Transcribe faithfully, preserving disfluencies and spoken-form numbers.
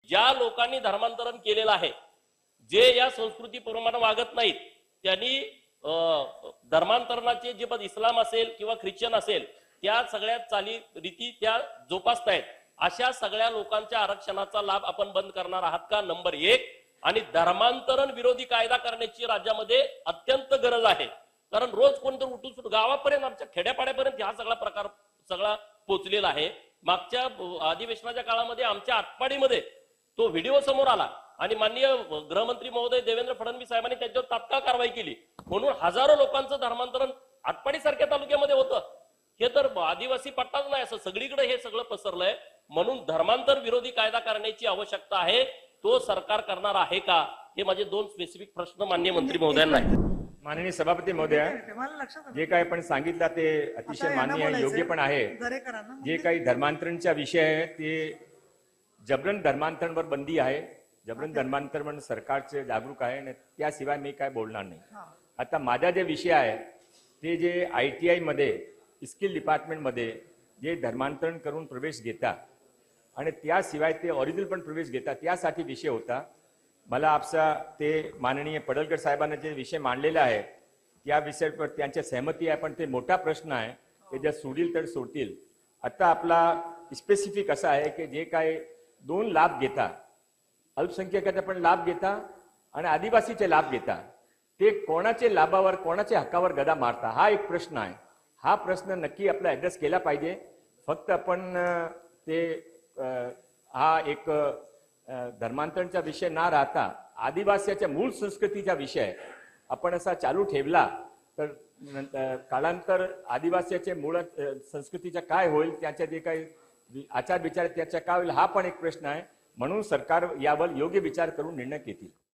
ज्या लोकांनी धर्मांतरण केलेलं आहे, जे या संस्कृतीप्रमाणे वागत नाहीत, त्यांनी धर्मांतरणाचे जे पद इस्लाम असेल किंवा ख्रिश्चन असेल त्या सगळ्या चाली रीती त्या जोपासतायत, अशा सगळ्या लोकांच्या आरक्षणाचा लाभ आपण बंद करणार आहात का? नंबर एक. आणि धर्मांतरण विरोधी कायदा करण्याची राज्यामध्ये अत्यंत गरज आहे, कारण रोज कोणतरी उठून सुटून गावापर्यंत आमच्या खेड्यापाड्यापर्यंत हा सगळा प्रकार सगळा पोहोचलेला आहे. मागच्या अधिवेशनाच्या काळामध्ये आमच्या आटपाडीमध्ये तो व्हिडिओ समोर आला आणि माननीय गृहमंत्री महोदय देवेंद्र फडणवीस साहेबांनी त्याच्यावर तात्काळ कारवाई केली, म्हणून हजारो लोकांचं धर्मांतरण आटपाडी सारख्या तालुक्यामध्ये होतं. हे तर आदिवासी पट्टाच नाही, असं सगळीकडे हे सगळं पसरलंय. म्हणून धर्मांतर विरोधी कायदा करण्याची आवश्यकता आहे, तो सरकार करणार आहे का? हे माझे दोन स्पेसिफिक प्रश्न माननीय मंत्री महोदयांना आहेत. माननीय सभापती महोदय, जे काही आपण सांगितलं ते अतिशय मान्य आहे, योग्य पण आहे. जे काही धर्मांतरणचा विषय आहे ते जबरन धर्मांतरणवर बंदी आहे, जबरन धर्मांतरण सरकारचे जागरूक आहे आणि त्याशिवाय मी काय बोलणार नाही. आता माझा जे विषय आहे ते जे आय टी आय मध्ये स्किल डिपार्टमेंट मध्ये जे धर्मांतरण करून प्रवेश घेतात आणि त्याशिवाय ते ओरिजिनल पण प्रवेश घेतात, त्यासाठी विषय होता. मला आपसा ते माननीय पडळकर साहेबांना जे विषय मांडलेला आहे त्या विषयावर त्यांच्या सहमती आहे, पण ते मोठा प्रश्न आहे, ते जर सोडील तर सोडतील. आता आपला स्पेसिफिक असा आहे की जे काय दोन लाभ घेता, अल्पसंख्याकाचा पण लाभ घेता आणि आदिवासीचे लाभ घेता, ते कोणाचे लाभावर कोणाच्या हक्कावर गदा मारता, हा एक प्रश्न आहे. हा प्रश्न नक्की आपला ऍड्रेस केला पाहिजे. फक्त आपण ते हा एक धर्मांतरणचा विषय ना राहता आदिवासीच्या मूळ संस्कृतीचा विषय आपण असा चालू ठेवला तर कालांतर आदिवासीचे मूळ संस्कृतीचा काय होईल, त्याच्या जे काही आचार विचार त्याचा काय होईल, हा पण एक प्रश्न आहे. म्हणून सरकार यावर योग्य विचार करून निर्णय घेतील.